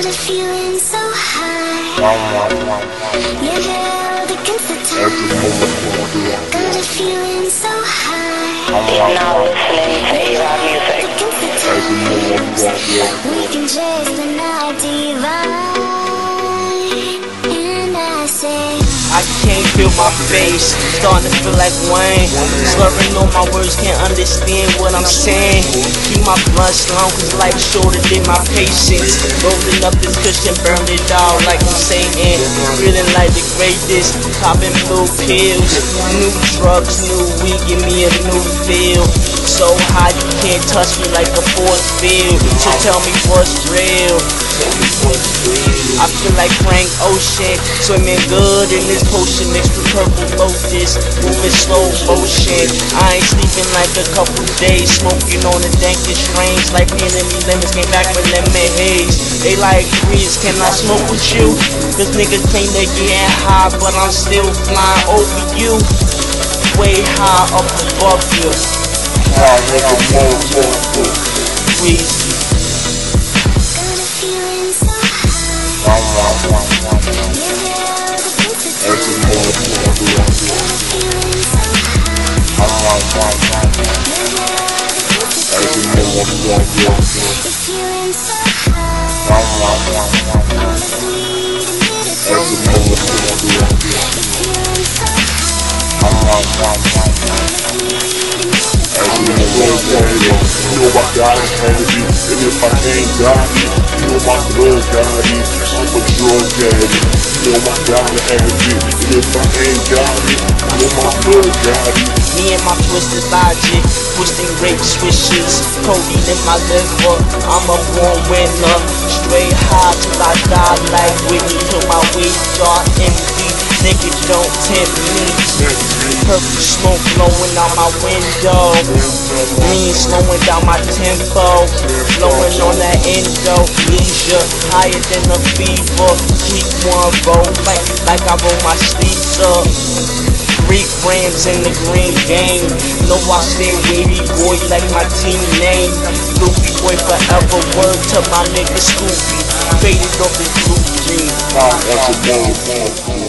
a feeling so high. Your head against the time. Got a feeling so high. You're now listening to AraabMuzik. We can chase the night divine. And I say, I can't feel my face, starting to feel like Wayne. Slurring on my words, can't understand what I'm saying. Keep my blunt slow, cause life shorter than my patience. Rolling up this cushion, burned it out like I'm saying. Feeling like the greatest, popping blue pills. New drugs, new weed, give me a new feel. So high you can't touch me like a force field. So tell me what's real. I feel like Frank Ocean, swimming good in this potion mixed with purple lotus, moving slow motion. I ain't sleeping like a couple days, smoking on the dankest strains like enemy lemons came back with lemon haze. They like Breeze, can I smoke with you? Cause niggas claim they getting high, but I'm still flying over you, way high up above you. Breeze. You know my God is heavy, and if I ain't got it, you know my blood got it. I'm a drug daddy. You know my God is heavy, and if I ain't got it, you know my blood got it. Me and my twisted logic, twisting rape swishes, codeine in my liver. I'm a born winner, straight high till I die like Whitney, till my weight dark empty. Nigga don't tempt me. Purple smoke blowing out my window. Lean slowing down my tempo. Blowing on that endo. Leisure higher than a fever. Keep one roll like I roll my sleeves up. 3 grams in the green game. Know I stay wavy boy like my team name. Loopy boy forever, word to my nigga Scoopy. Faded off his blue jeans.